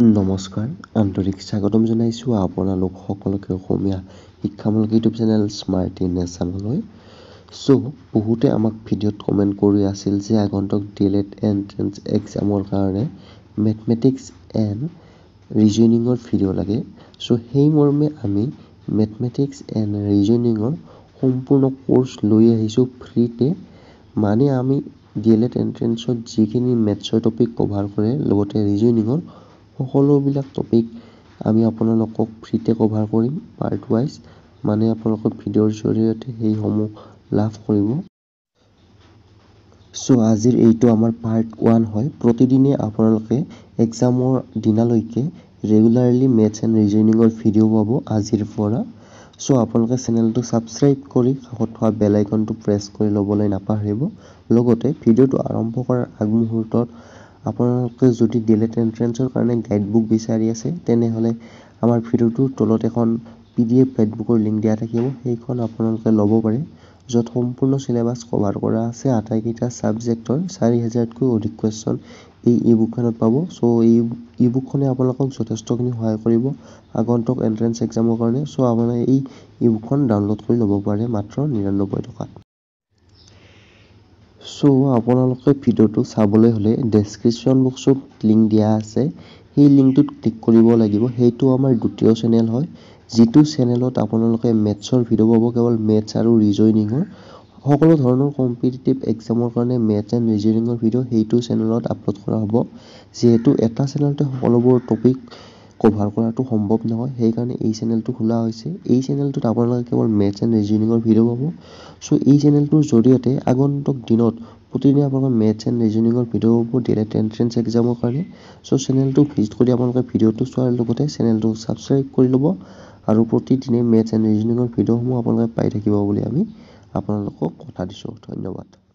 নমস্কাৰ, আন্তৰিক স্বাগতম জনাইছোঁ আপোনালোক সকলোকে অসমীয়া শিক্ষামূলক ইউটিউব চেনেল স্মাৰ্ট নেশ্যনলৈ। বহুতে আমাক ভিডিঅ'ত কমেণ্ট কৰি আছিল যে আগন্তুক DLED এণ্ট্ৰেন্স এক্সামৰ কাৰণে মেথমেটিক্স এণ্ড ৰিজনিঙৰ ভিডিঅ' লাগে। সেই মৰ্মে আমি মেথমেটিক্স এণ্ড ৰিজনিঙৰ সম্পূৰ্ণ কোৰ্চ লৈ আহিছোঁ ফ্ৰীতে। মানে আমি DLED এণ্ট্ৰেন্সত যিখিনি মেথছৰ টপিক কভাৰ কৰে, লগতে ৰিজনিঙৰ সকলোবিলাক টপিক আমি আপোনালোকক ফ্ৰীতে কভাৰ কৰিম পাৰ্ট ৱাইজ। মানে আপোনালোকৰ ভিডিঅ'ৰ জৰিয়তে সেইসমূহ লাভ কৰিব। আজিৰ এইটো আমাৰ পাৰ্ট 1 হয়। প্ৰতিদিনে আপোনালোকে এক্সামৰ দিনালৈকে ৰেগুলাৰলি মেথছ এণ্ড ৰিজনিঙৰ ভিডিঅ' পাব আজিৰ পৰা। আপোনালোকে চেনেলটো ছাবস্ক্ৰাইব কৰি কাষত থকা বেল আইকনটো প্ৰেছ কৰি ল'বলৈ নাপাহৰিব। লগতে ভিডিঅ'টো আৰম্ভ কৰাৰ আগমুহূৰ্তত আপোনালোকে যদি DLED এণ্ট্ৰেন্সৰ কাৰণে গাইডবুক বিচাৰি আছে, তেনেহ'লে আমাৰ ভিডিঅ'টোৰ তলত এখন PDF গাইডবুকৰ লিংক দিয়া থাকিব। সেইখন আপোনালোকে ল'ব পাৰে, য'ত সম্পূৰ্ণ চিলেবাছ কভাৰ কৰা আছে। আটাইকেইটা ছাবজেক্টৰ 4000তকৈ অধিক কুৱেশ্যন এই ই-বুকখনত পাব। এই ই-বুকখনে আপোনালোকক যথেষ্টখিনি সহায় কৰিব আগন্তুক এণ্ট্ৰেন্স এক্সামৰ কাৰণে। আপোনালোকে এই ই-বুকখন ডাউনলোড কৰি ল'ব পাৰে মাত্ৰ 99 টকাত। আপোনালোকে ভিডিঅ'টো চাবলৈ হ'লে ডেছক্ৰিপশ্যন বক্সত লিংক দিয়া আছে, সেই লিংকটোত ক্লিক কৰিব লাগিব। সেইটো আমাৰ দ্বিতীয় চেনেল হয়, যিটো চেনেলত আপোনালোকে মেথছৰ ভিডিঅ' পাব, কেৱল মেথছ আৰু ৰিজনিঙৰ সকলো ধৰণৰ কম্পিটিটিভ এক্সামৰ কাৰণে মেথছ এণ্ড ৰিজনিঙৰ ভিডিঅ' সেইটো চেনেলত আপলোড কৰা হ'ব। যিহেতু এটা চেনেলতে সকলোবোৰ টপিক কভাৰ কৰাটো সম্ভৱ নহয়, সেইকাৰণে এই চেনেলটো খোলা হৈছে। এই চেনেলটোত আপোনালোকে কেৱল মেথছ এণ্ড ৰিজনিঙৰ ভিডিঅ' পাব। এই চেনেলটোৰ জৰিয়তে আগন্তুক দিনত প্ৰতিদিনে আপোনালোকে মেথছ এণ্ড ৰিজনিঙৰ ভিডিঅ' পাব DLED এণ্ট্ৰেন্স এক্সামৰ কাৰণে। চেনেলটো ভিজিট কৰি আপোনালোকে ভিডিঅ'টো চোৱাৰ লগতে চেনেলটো ছাবস্ক্ৰাইব কৰি ল'ব, আৰু প্ৰতিদিনে মেথছ এণ্ড ৰিজনিঙৰ ভিডিঅ'সমূহ আপোনালোকে পাই থাকিব বুলি আমি আপোনালোকক কথা দিছোঁ। ধন্যবাদ।